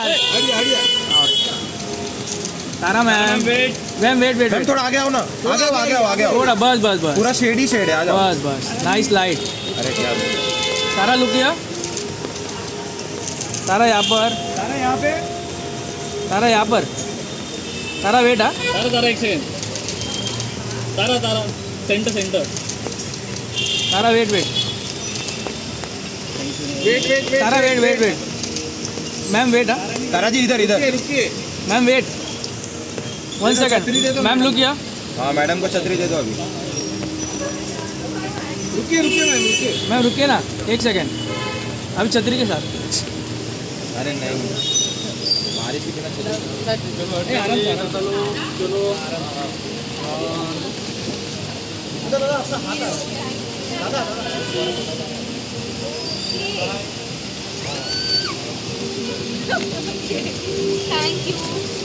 तारा ma'am wait ma'am थोड़ा आगे आओ ना, आगे आओ थोड़ा, बस पूरा शेड ही शेड है, आ जाओ। बस नाइस लाइट। अरे क्या तारा लुक किया, तारा यहाँ पर, तारा यहाँ पे, तारा यहाँ पर, तारा वेट। तारा एक second, Tara centre, Tara wait Tara wait ma'am wait. Tara ji इधर रुकिए ma'am, wait 1 second ma'am. Look किया। हाँ मैडम को छतरी दे दो अभी। रुकिए मैम रुकिए ना 1 सेकंड, अभी छतरी के साथ। अरे नहीं, बारिश की बिना चलो। Thank you.